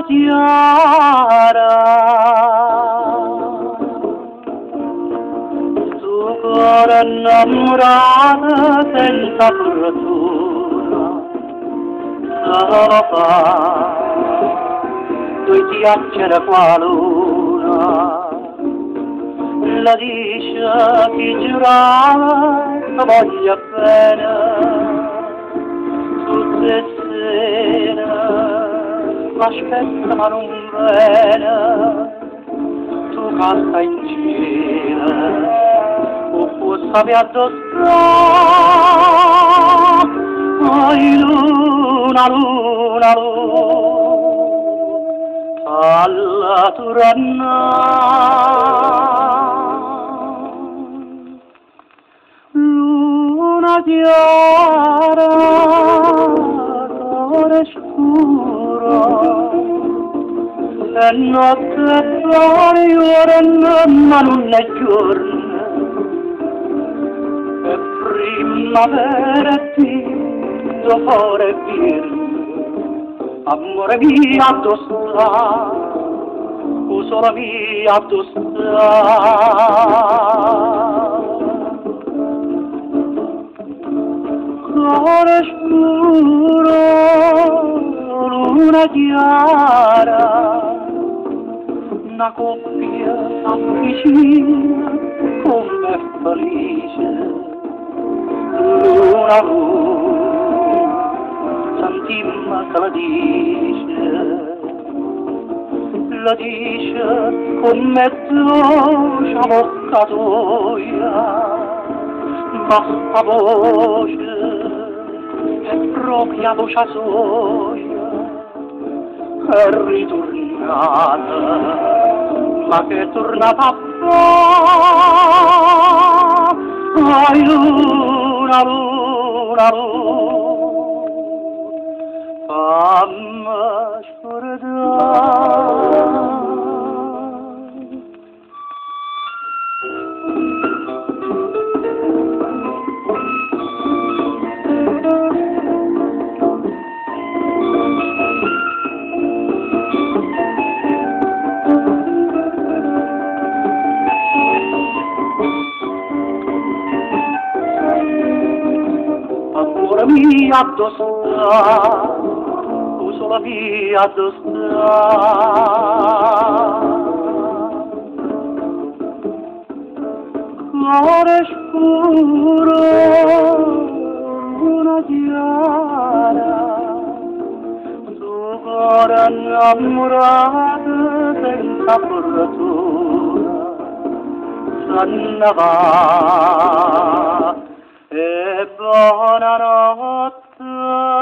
tiara, tu cuore innamorato senza fortuna, solo fa, tu ti accende qua luna, la dice chi giurava che voglia bene, tutte sere l'aspetta ma non viene, tu canta in cielo, o possa vi addossare, oi luna, luna, luna, alla turanna, luna chiara, sole scuro, e notte fuori ora ma non è giorno, e primavera e tinto fuori virno, amore mio tu sta, o sola mia tu sta. Sole scuro, luna chiara, una coppia s'avvicina come felice, luna luna, sentimma che la dice con mezzo boccatoia, basta voce, è propria voce soia, è ritornata, ma che è tornata a fa, ai luna, luna, luna, fammi scordare. Amore mia tu sta, tu sola mia tu sta. Cuore scuro, luna chiara, tu cuore innamorato senza fortuna, se ne va. E buonanotte.